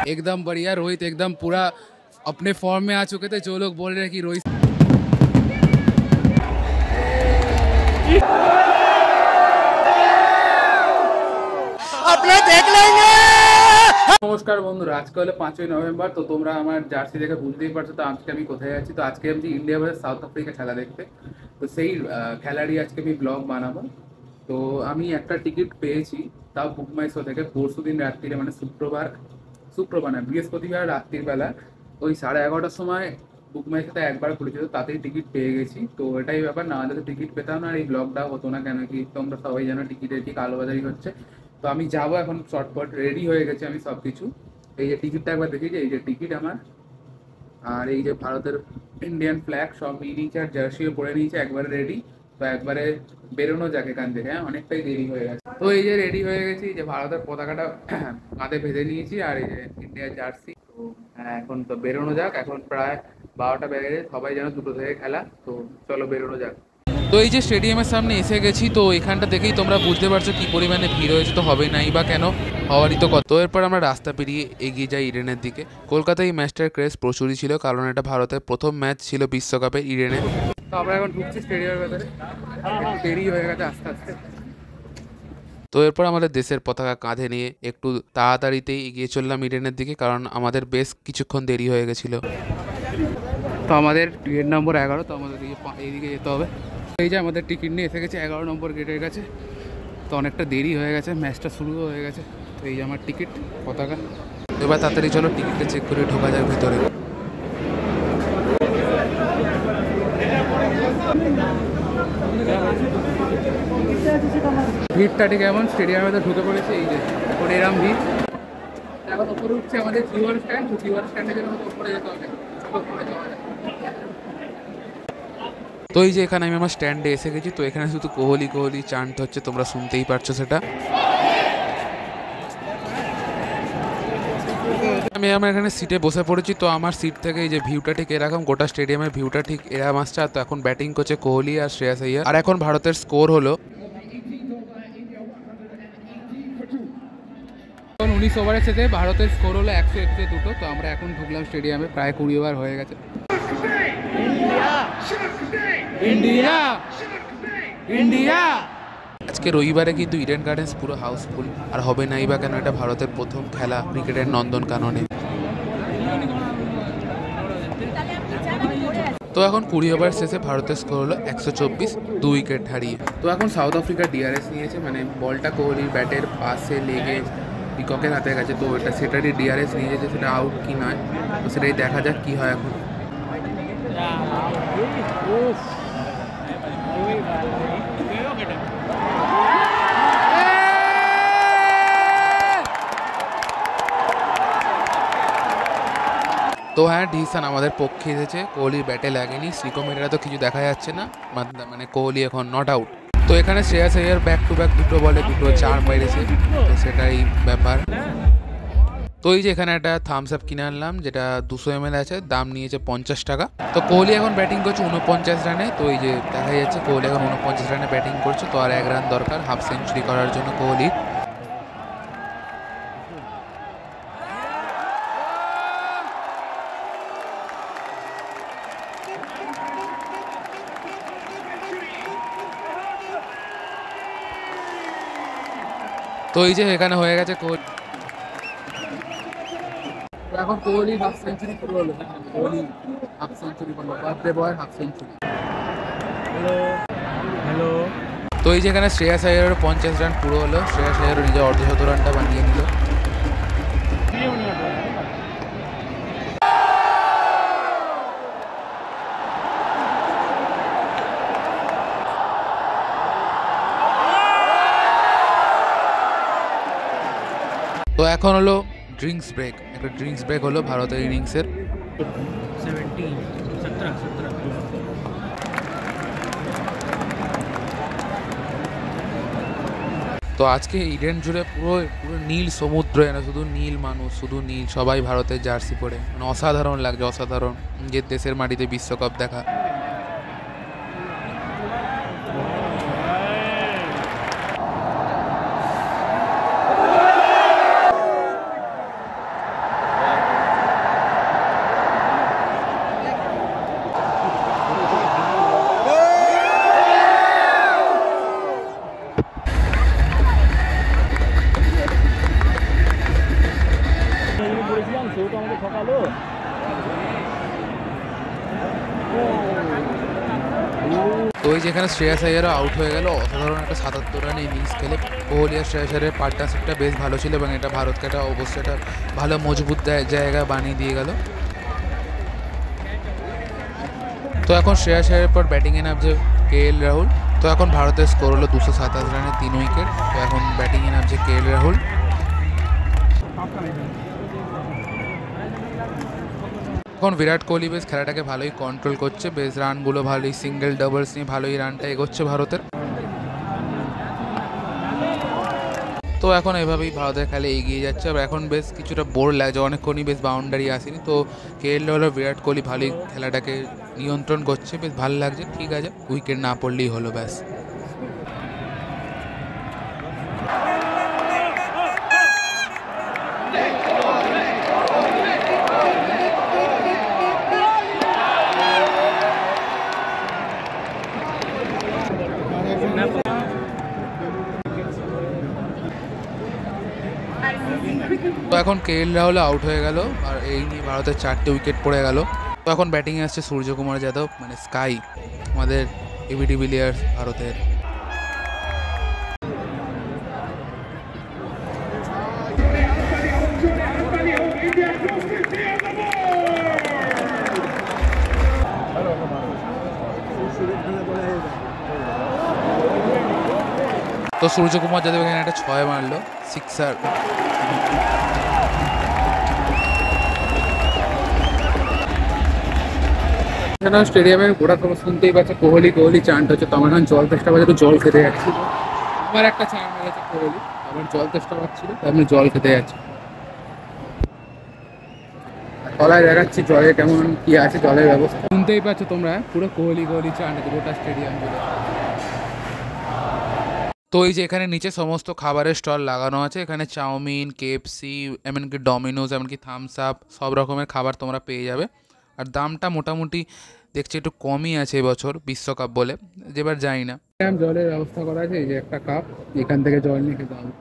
एकदम बढ़िया। रोहित एकदम पूरा अपने फॉर्म में आ चुके थे। जो लोग बोल रहे हैं कि रोहित अपने देख लेंगे। नमस्कार बंधुरा, आज के हलो 5ই নভেম্বর। तो তোমরা আমার জার্সি দেখে বুঝতেই পারছো তো আজকে আমি কোথায় আছি। তো আজকে আমি ইন্ডিয়া ভার্সেস সাউথ আফ্রিকা খেলা দেখতে। তো সেই খেলারই আজকে আমি ব্লগ বানাবো। তো আমি একটা টিকিট পেয়েছি, তাও বুক মাই শো থেকে পরশু দিন রাত্রিরে, মানে শুক্রবার না, বৃহস্পতিবার রাত্রির বেলা ওই 11:30টার সময় বুক মাই শোতে একবার খুলেছিল, তাতেই টিকিট পেয়ে গেছি। তো এটাই ব্যাপার, না হলে তো টিকিট পেতাম না আর এই ব্লগটা হতো না। কেন কি তোমরা সবাই জানো টিকিটের কি কালোবাজারি হচ্ছে। তো আমি যাবো এখন, শর্টকাট রেডি হয়ে গেছে আমি সব কিছু। এই যে টিকিটটা একবার দেখি, যে এই যে টিকিট আমার, আর এই যে ভারতের ইন্ডিয়ান ফ্ল্যাগ সব নিয়ে নিয়েছে, আর জার্সিও পরে নিয়েছে, একবারে রেডি। তো একবারে বেরোনো যাক এখান থেকে। হ্যাঁ, অনেকটাই দেরি হয়ে গেছে। তো এই যে রেডি হয়ে গেছি, যে ভারতের পতাকাটা কাঁধে ভেজে নিয়েছি, আর এই যে ইন্ডিয়ার জার্সি। তো হ্যাঁ, এখন তো বেরোনো যাক। এখন প্রায় 12টা বেজে গেছে, সবাই যেন 2টো থেকে খেলা। তো চলো বেরোনো যাক। তো এই যে স্টেডিয়ামের সামনে এসে গেছি। তো এখানটা দেখেই তোমরা বুঝতে পারছো কি পরিমাণে ভিড় হয়েছে। তো হবে নাই বা কেন, হওয়ারই তো কত। এরপর আমরা রাস্তা পেরিয়ে এগিয়ে যাই ইডেনের দিকে। কলকাতায় এই ম্যাচটার ক্রেজ প্রচুরই ছিল, কারণ এটা ভারতের প্রথম ম্যাচ ছিল বিশ্বকাপের ইডেনে। তো আমরা এখন ঢুকছি স্টেডিয়ামের ভেতরে, দেরি হয়ে গেছে আস্তে আস্তে। তো এরপর আমাদের দেশের পতাকা কাঁধে নিয়ে একটু তাড়াতাড়িতেই এগিয়ে চললাম ইডেনের দিকে, কারণ আমাদের বেশ কিছুক্ষণ দেরি হয়ে গেছিল। তো আমাদের গেট নম্বর 11, তো আমাদের এইদিকে যেতে হবে। এই যে আমাদের টিকিট নিয়ে এসে গেছে 11 নম্বর গেটের কাছে। তো অনেকটা দেরি হয়ে গেছে, ম্যাচটা শুরুও হয়ে গেছে। তো এই যে আমার টিকিট, পতাকা। এবার তাড়াতাড়ি চলো টিকিটটা চেক করে ঢোকা যাক ভিতরে। ভিড়টা ঠিক এমন স্টেডিয়ামে তো ঢুকে পড়েছে। এই যে এখন এরম ভিড়। এখন উপরে উঠছে আমাদের জিওয়ার স্ট্যান্ড। জিওয়ার স্ট্যান্ডে যেন উপরে যেতে হবে। তো এই যে এখানে আমি আমার স্ট্যান্ডে এসে গেছি। তো এখানে শুধু কোহলি চান্ট হচ্ছে, তোমরা শুনতেই পারছো সেটা। আমি আমার এখানে সিটে বসে পড়েছি। তো আমার সিট থেকে এই যে ভিউটা ঠিক এরকম, গোটা স্টেডিয়ামের ভিউটা ঠিক এরকম আসছে। তো এখন ব্যাটিং করছে কোহলি আর শ্রেয়াস আইয়ার। আর এখন ভারতের স্কোর হলো 19 ওভারের সাথে ভারতের স্কোর হলো 101-2। তো আমরা এখন ঢুকলাম স্টেডিয়ামে, প্রায় 20 ওভার হয়ে গেছে। India India. আজকে রবিবারে কিন্তু ইডেন গার্ডেন্স পুরো হাউসফুল। আর হবে নাই বা কেন, এটা ভারতের প্রথম খেলা ক্রিকেটের নন্দনকাননে। তো এখন 20 ওভার শেষে ভারতের স্কোর হলো 124, 2 উইকেট হারিয়ে। তো এখন সাউথ আফ্রিকা ডিআরএস নিয়েছে, মানে বলটা কোহলির ব্যাটের পাশে লেগে পিককের হাতে গেছে। তো এটা সেটারই ডিআরএস নিয়ে যেতে, সেটা আউট কি নয়। তো সেটাই দেখা যাক কি হয় এখন। তো হ্যাঁ, ডিসিশন আমাদের পক্ষে এসেছে। কোহলির ব্যাটে লাগেনি, শ্রীকোমেরা তো কিছু দেখা যাচ্ছে না, মানে কোহলি এখন নট আউট। তো এখানে Shreyas Iyer back to back 2টো বলে 2টো 4 মেরেছে। তো সেটাই ব্যাপার। তো এই যে এখানে একটা থামস আপ কিনে আনলাম, যেটা 200 ml আছে, দাম নিয়েছে 50 টাকা। তো কোহলি এখন ব্যাটিং করছে 49 রানে। তো এই যে দেখা যাচ্ছে কোহলি এখন 49 রানে ব্যাটিং করছে। তো আর 1 রান দরকার হাফ সেঞ্চুরি করার জন্য কোহলি। তো এই যে এখানে হয়ে গেছে কোহলি, এখন কোহলি হাফ সেঞ্চুরি পুরো হলো। কোহলি হাফ সেঞ্চুরি করলো, birthday boy half century. Hello. তো এই যে এখানে শ্রেয়াস আইয়ারের 50 রান পুরো হলো। শ্রেয়াস আইয়ার নিজের অর্ধশত রানটা বানিয়ে নিল। তো এখন হলো ড্রিঙ্কস ব্রেক। একটা ড্রিঙ্কস ব্রেক হলো ভারতের ইনিংসের। তো আজকে ইডেন জুড়ে পুরো নীল সমুদ্র, এনে শুধু নীল মানুষ, শুধু নীল, সবাই ভারতের জার্সি পরে, মানে অসাধারণ লাগছে, অসাধারণ। নিজের দেশের মাটিতে বিশ্বকাপ দেখা। ওই যেখানে শ্রেয়াস আইয়ারও আউট হয়ে গেল, অসাধারণ একটা 77 রানে ইনিংস খেলে। কোহলি আর শ্রেয়াস আইয়ারের পার্টনারশিপটা বেশ ভালো ছিল এবং এটা ভারতকে একটা অবশ্যই একটা ভালো মজবুত জায়গা বানিয়ে দিয়ে গেল। তো এখন শ্রেয়াস আইয়ারের পর ব্যাটিংয়ে নামছে KL রাহুল। তো এখন ভারতের স্কোর হলো 227 রানে 3 উইকেট। তো এখন ব্যাটিংয়ে নামছে KL রাহুল। এখন বিরাট কোহলি বেশ খেলাটাকে ভালোই কন্ট্রোল করছে, বেশ রানগুলো ভালোই সিঙ্গেল ডাবলস নিয়ে ভালোই রানটা এগোচ্ছে ভারতের। তো এখন এভাবেই ভারতের খেলা এগিয়ে যাচ্ছে। আর এখন বেশ কিছুটা বোর লাগছে, অনেকক্ষণই বেশ বাউন্ডারি আসেনি। তো KL রাহুল আর বিরাট কোহলি ভালোই খেলাটাকে নিয়ন্ত্রণ করছে, বেশ ভালো লাগছে। ঠিক আছে, উইকেট না পড়লেই হলো ব্যাস। তো এখন KL রাহুল আউট হয়ে গেল আর এই নিয়ে ভারতের 4টে উইকেট পড়ে গেল। তো এখন ব্যাটিংয়ে আসছে সূর্যকুমার যাদব, মানে স্কাই, আমাদের এবি ডিভিলিয়ার্স ভারতের। তো সূর্যকুমার যাদব এখানে একটা 6 মারলো, সিক্সার। স্টেডিয়ামের গোটা খবর শুনতেই পাচ্ছে কোহলি কোহলি চান্ট হচ্ছে। তো আমার এখন জল তেষ্টা পাচ্ছে, একটু জল খেতে যাচ্ছি। আমার একটা চান মেরেছে কোহলি, আমার জল তেষ্টা পাচ্ছিল, তাই আমি জল খেতে যাচ্ছি। তলায় দেখাচ্ছি জলে কেমন কি আছে, জলের ব্যবস্থা শুনতেই পাচ্ছ তোমরা, পুরো কোহলি কোহলি চান্ট গোটা স্টেডিয়াম জুড়ে। তো এই যে এখানে নিচে সমস্ত খাবারের স্টল লাগানো আছে, এখানে চাউমিন, KFC, এমনকি ডমিনোজ, এমনকি থামস আপ, সব রকমের খাবার তোমরা পেয়ে যাবে। আর দামটা মোটামুটি দেখছি একটু কমই আছে এবছর বিশ্বকাপ বলে, যেবার যাই না। জলের ব্যবস্থা করা আছে, এই যে একটা কাপ, এখান থেকে জল নিয়ে খেতে হবে।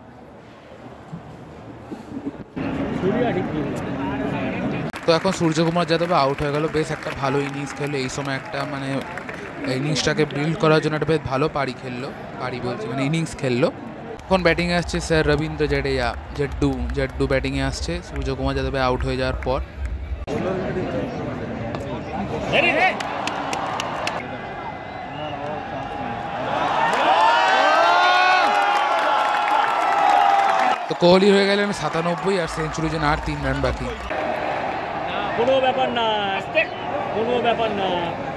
তো এখন সূর্যকুমার যাদব আউট হয়ে গেল, বেশ একটা ভালো ইনিংস খেললো। এই সময় একটা মানে ইনিংসটাকে বিল্ড করার জন্য একটা বেশ ভালো পারি বলছি মানে ইনিংস খেললো। এখন ব্যাটিংয়ে আসছে স্যার রবীন্দ্র জাডেজা, জেড্ডু ব্যাটিংয়ে আসছে সূর্যকুমার যাদব আউট হয়ে যাওয়ার পর। তো কোহলি হয়ে গেলেন 97 আর সেঞ্চুরির জন্য আর 3 রান বাকি। কোনো ব্যাপার না, কোনো ব্যাপার না।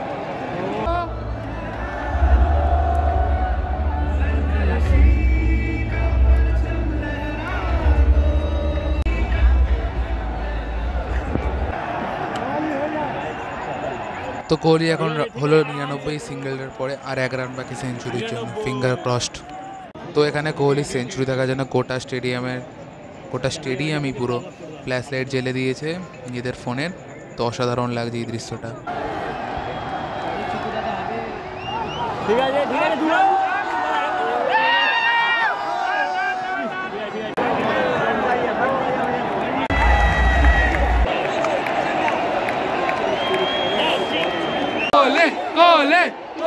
তো কোহলি এখন হলো 99 সিঙ্গেলের পরে, আর 1 রান বাকি সেঞ্চুরির জন্য, ফিঙ্গার ক্রসড। তো এখানে কোহলি সেঞ্চুরি দেখার জন্য গোটা স্টেডিয়ামই পুরো ফ্ল্যাশ লাইট জ্বেলে দিয়েছে নিজেদের ফোনের। তো অসাধারণ লাগছে এই দৃশ্যটা। ঠিক আছে ঠিক আছে, কোহলি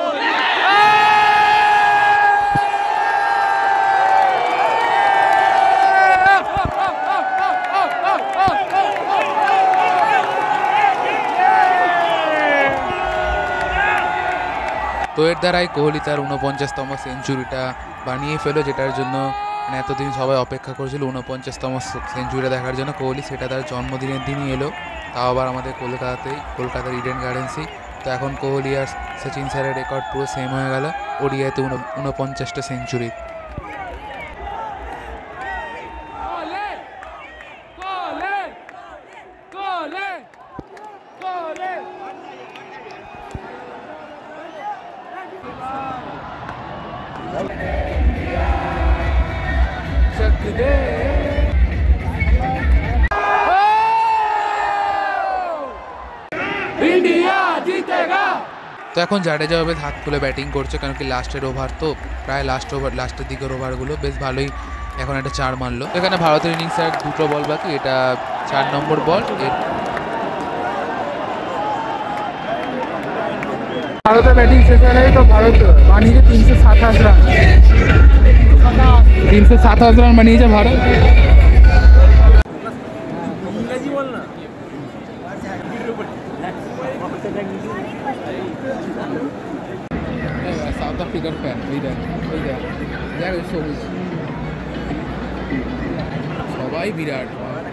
তো এর দ্বারাই কোহলি তার 49তম সেঞ্চুরিটা বানিয়ে ফেলো, যেটার জন্য মানে এতদিন সবাই অপেক্ষা করেছিল 49তম সেঞ্চুরিটা দেখার জন্য। কোহলি সেটা তার জন্মদিনের দিনই এলো, তাও আবার আমাদের কলকাতার ইডেন গার্ডেন্সেই। তো এখন কোহলি আর সচিন স্যারের রেকর্ড পুরো সেম হয়ে গেল, ওডিআইতে 49টা সেঞ্চুরি। তো এখন জাডেজা বেশ হাত তুলে ব্যাটিং করছে, কারণ কি লাস্টের ওভার, তো প্রায় লাস্টের দিকের ওভারগুলো বেশ ভালোই এখন একটা 4 মারলো। এখানে ভারতের ইনিংসে আর 2টো বল বাকি, এটা 4 নম্বর বল। ভারতের ব্যাটিং শেষ হয়ে গেছে, তো ভারত বানিয়েছে 327 রান। 327 রান বানিয়েছে ভারত। সাউথ আফ্রিকার ফ্যান, ওই দেখ সবুজ, সবাই বিরাট।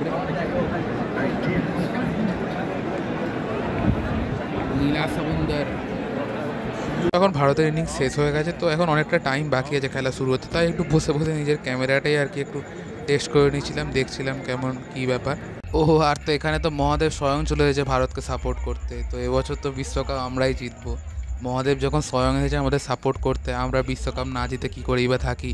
নীলা সমুন্দর। এখন ভারতের ইনিংস শেষ হয়ে গেছে, তো এখন অনেকটা টাইম বাকি আছে খেলা শুরু হতে, তাই একটু বসে বসে নিজের ক্যামেরাটাই আর কি একটু টেস্ট করে নিয়েছিলাম, দেখছিলাম কেমন কী ব্যাপার। ও আর তো এখানে তো মহাদেব স্বয়ং চলে এসেছে ভারতকে সাপোর্ট করতে। তো এবছর তো বিশ্বকাপ আমরাই জিতবো। মহাদেব যখন স্বয়ং এসেছে আমাদের সাপোর্ট করতে, আমরা বিশ্বকাপ না জিতে কী করেই বা থাকি।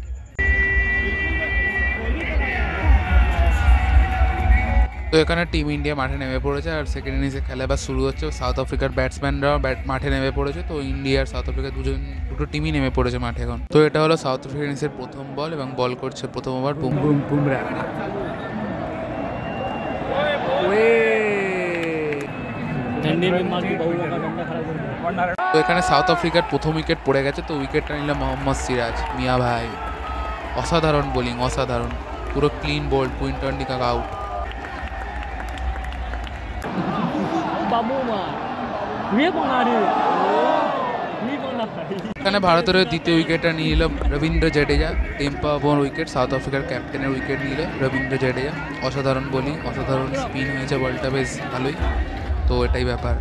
তো এখানে টিম ইন্ডিয়া মাঠে নেমে পড়েছে, আর সেকেন্ড ইনিংসে খেলা এবার শুরু হচ্ছে। সাউথ আফ্রিকার ব্যাটসম্যানরাও মাঠে নেমে পড়েছে, তো ইন্ডিয়া আর সাউথ আফ্রিকার দুটো টিমই নেমে পড়েছে মাঠে এখন। তো এটা হলো সাউথ আফ্রিকার ইনিংসের প্রথম বল, এবং বল করছে প্রথম ওভার বুমরা। তো এখানে সাউথ আফ্রিকার প্রথম উইকেট পড়ে গেছে, তো উইকেটটা নিল মোহাম্মদ সিরাজ। মিয়া ভাই অসাধারণ বোলিং, অসাধারণ, পুরো clean bowled, Quinton de Kock out. এখানে ভারতের দ্বিতীয় উইকেটটা নিয়ে নিল রবীন্দ্র জাডেজা। টেম্পা বোন উইকেট, সাউথ আফ্রিকার ক্যাপ্টেনের উইকেট নিল রবীন্দ্র জাডেজা। অসাধারণ বোলিং, অসাধারণ স্পিন হয়েছে, বলটা বেশ ভালোই। তো এটাই ব্যাপার।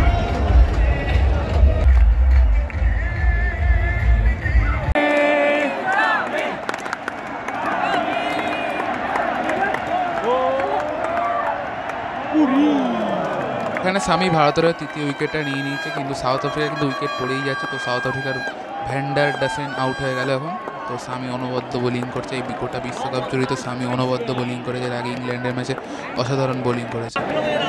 এখানে সামি ভারতের তৃতীয় উইকেটটা নিয়ে নিয়েছে, কিন্তু সাউথ আফ্রিকা কিন্তু উইকেট পড়েই যাচ্ছে। তো সাউথ আফ্রিকার ভ্যান্ডার ডাসেন আউট হয়ে গেল এখন। তো সামি অনবদ্য বোলিং করছে, এই গোটা বিশ্বকাপ জড়িত সামি অনবদ্য বোলিং করেছে। এর আগে ইংল্যান্ডের ম্যাচে অসাধারণ বোলিং করেছে।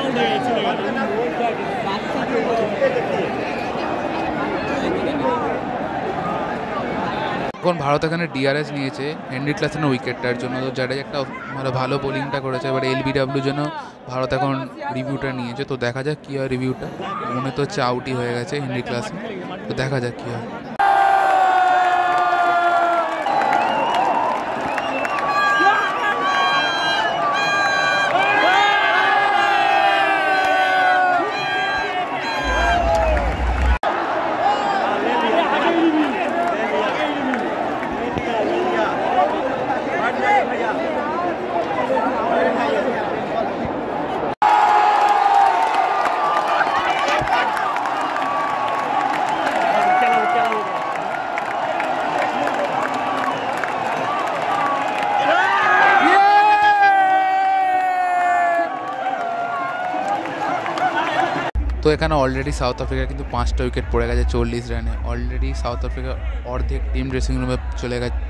এখন ভারত এখানে ডিআরএস নিয়েছে হেনরি ক্লাসেনের উইকেটটার জন্য, তো জাডেজা একটা ভালো বোলিংটা করেছে। এবার এলবিডব্লিউর জন্য ভারত এখন রিভিউটা নিয়েছে, তো দেখা যাক কী হয় রিভিউটা। মনে তো হচ্ছে আউটই হয়ে গেছে হেনরি ক্লাসেন, তো দেখা যাক কী হয়। তো এখানে অলরেডি সাউথ আফ্রিকার কিন্তু 5টা উইকেট পড়ে গেছে 40 রানে। অলরেডি সাউথ আফ্রিকা অর্ধেক টিম ড্রেসিং রুমে চলে গেছে।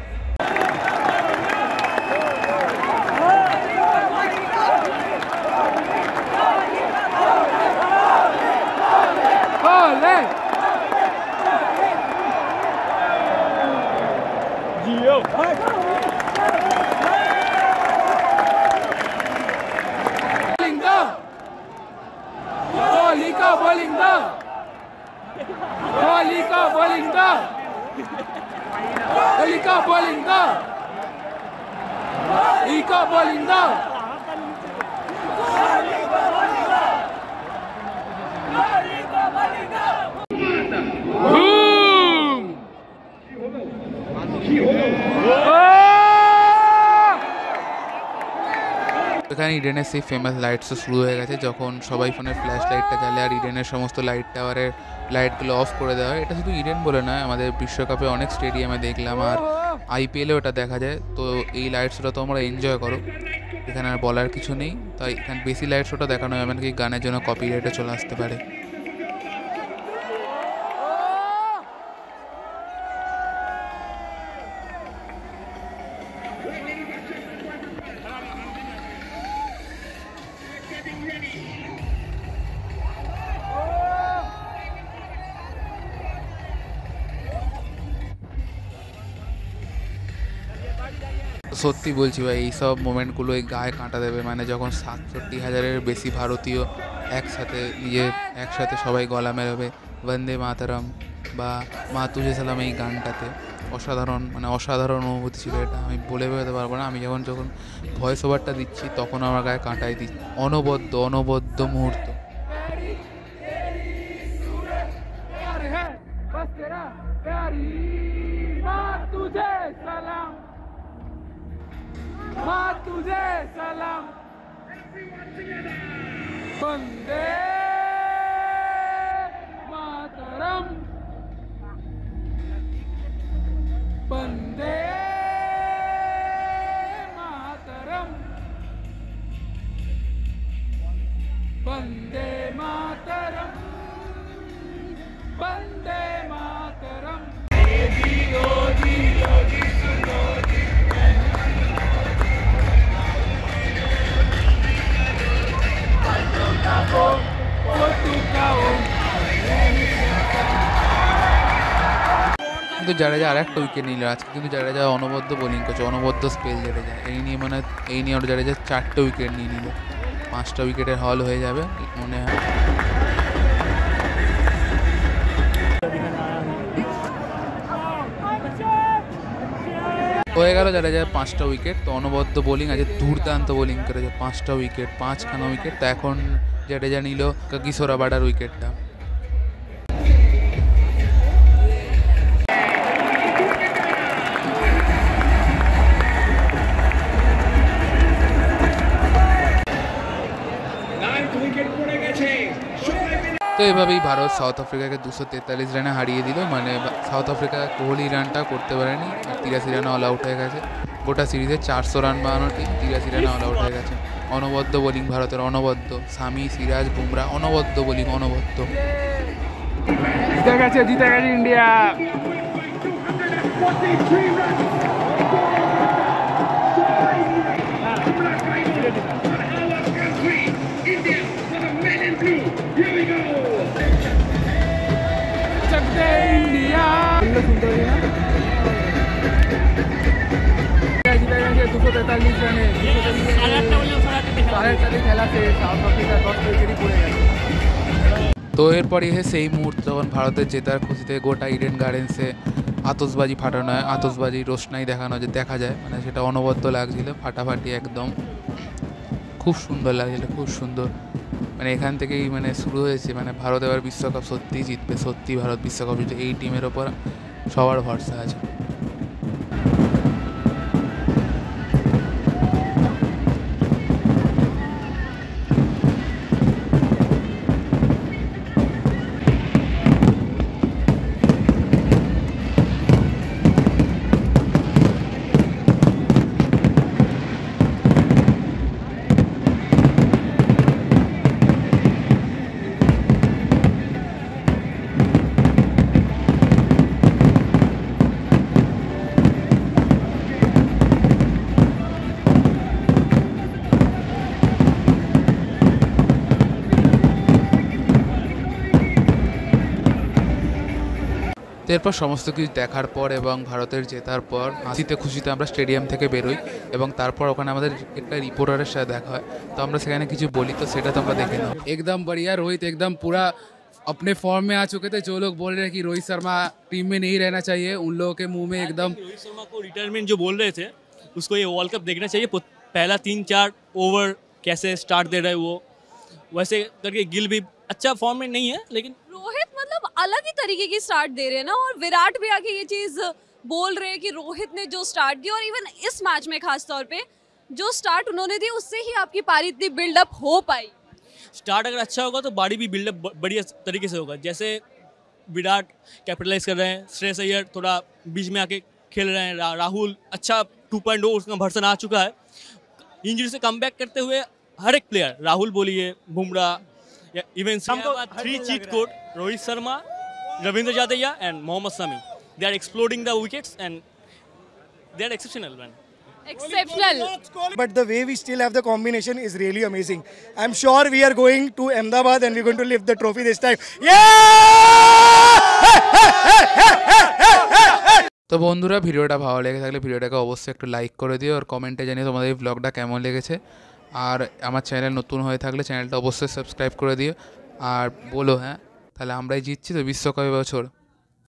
এখানে ইডেনের সেই ফেমাস লাইটসও শুরু হয়ে গেছে, যখন সবাই ফোনের ফ্ল্যাশ লাইটটা জ্বালে আর ইডেনের সমস্ত লাইট টাওয়ারের লাইটগুলো অফ করে দেওয়া হয়। এটা শুধু ইডেন বলে নয়, আমাদের বিশ্বকাপে অনেক স্টেডিয়ামে দেখলাম, আর আইপিএলেও এটা দেখা যায়। তো এই লাইট শোটা তোমরা এনজয় করো, এখানে আর বলার কিছু নেই। তাই এখানে বেশি লাইট শোটা দেখানো হয়, এমনকি গানের জন্য কপিরাইটে চলে আসতে পারে। সত্যি বলছি ভাই, এইসব মোমেন্টগুলোই গায়ে কাঁটা দেবে। মানে যখন 67,000-এর বেশি ভারতীয় একসাথে সবাই গলা মেলাবে বন্দে মাতরম, বা মা তুঝে সালাম এই গানটাতে অসাধারণ, মানে অসাধারণ অনুভূতি ছিল এটা, আমি বলে বোঝাতে পারবো না। আমি যখন ভয়েস ওভারটা দিচ্ছি তখন আমার গায়ে কাঁটাই দিচ্ছি, অনবদ্য মুহূর্ত। वंदे मातरम, वंदे मातरम, वंदे मातरम, वंदे मातरम। কিন্তু জাডেজা আর একটা উইকেট নিল আজকে, কিন্তু জাডেজা অনবদ্য বোলিং করছে, অনবদ্য স্পেল জাডেজা। এই নিয়ে ওর জাডেজা 4টে উইকেট নিয়ে নিল, 5টা উইকেটের হল হয়ে যাবে মনে হয়। হয়ে গেল জাডেজার 5টা উইকেট। তো অনবদ্য বোলিং, আজকে দুর্দান্ত বোলিং করেছে, 5টা উইকেট, 5খানা উইকেট। তো এখন জাডেজা নিল কিশোর রাবাডার উইকেটটা। তো এভাবেই ভারত সাউথ আফ্রিকাকে 243 রানে হারিয়ে দিল। মানে সাউথ আফ্রিকা কোহলি রানটা করতে পারেনি, আর 83 রানে অল আউট হয়ে গেছে। গোটা সিরিজে 400 রান বানানো টিম 83 রানে অল আউট হয়ে গেছে। অনবদ্য বোলিং ভারতের, অনবদ্য। সামি, সিরাজ, বুমরা, অনবদ্য বোলিং, অনবদ্য। জিতে গেছে ইন্ডিয়া। इंडिया 243 রানে, 8:30 খেলা শেষ, সাউথ আফ্রিকা 10 উইকেটই পড়ে গেছে। তো এরপরই সেই মুহূর্তে যখন ভারতের জেতার খুশিতে গোটা ইডেন গার্ডেন্সে আতশবাজি ফাটানো হয়, আতশবাজি রোশনাই দেখানো দেখা যায়, মানে সেটা অনবদ্য লাগছিল, ফাটাফাটি একদম, খুব সুন্দর লাগছিল, খুব সুন্দর। মানে এখান থেকেই মানে শুরু হয়েছে, মানে ভারত এবার বিশ্বকাপ সত্যিই জিতবে, সত্যি ভারত বিশ্বকাপ জিতবে, এই টিমের ওপর সবার ভরসা আছে। এরপর সমস্ত কিছু দেখার পর এবং ভারতের জেতার পর হাসিতে খুশিতে আমরা স্টেডিয়াম থেকে বেরোই, এবং তারপর ওখানে আমাদের একটা রিপোর্টারের সাথে দেখা হয়। তো আমরা সেখানে কিছু বলি, তো সেটা তোমরা দেখে নাও। एकदम बढ़िया, रोहित एकदम पूरा अपने फॉर्म में आ चुके थे। जो लोग बोल रहे हैं कि रोहित शर्मा टीम में नहीं रहना चाहिए, उन लोगों के मुंह में एकदम रोहित शर्मा को रिटायरमेंट जो बोल रहे थे, उसको ये वर्ल्ड कप देखना चाहिए। पहला 3-4 ओवर कैसे स्टार्ट दे रहे वो, वैसे करके गिल भी अच्छा फॉर्म में नहीं है, लेकिन रोहित मतलब अलग ही तरीके की स्टार्ट दे रहे हैं ना। और विराट भी आके ये चीज बोल रहे हैं कि रोहित ने जो स्टार्ट दी, और इवन इस मैच में खास तौर पे जो स्टार्ट उन्होंने दी, उससे ही आपकी पारी इतनी बिल्डअप हो पाई। स्टार्ट अगर अच्छा होगा तो बाड़ी भी बिल्डअप बढ़िया तरीके से होगा। जैसे विराट कैपिटलाइज कर रहे हैं, श्रेयस अय्यर थोड़ा बीच में आके खेल रहे हैं, राहुल अच्छा 2.0 उसका वर्जन आ चुका है। इंजरी से कम बैक करते हुए हर एक प्लेयर, राहुल बोलिए, बुमराह, या even 3 cheat code, Rohit Sharma, Ravindra Jadeja and Mohammed Shami, they are exploding the wickets and they are exceptional man. Exceptional. But the way we still have the combination is really amazing. I'm sure we are going to Ahmedabad and we're going to lift the trophy this time. তো বন্ধুরা, ভিডিওটা ভালো লেগে থাকলে ভিডিওটাকে অবশ্যই একটু like করে দিও, আর কমেন্টে জানিয়ে তোমাদের এই ব্লগটা কেমন লেগেছে। আর আমার চ্যানেল নতুন হয়ে থাকলে চ্যানেলটা অবশ্যই সাবস্ক্রাইব করে দিও, আর বলো হ্যাঁ তাহলে আমরাই জিতছি তো বিশ্বকাপ এবছর।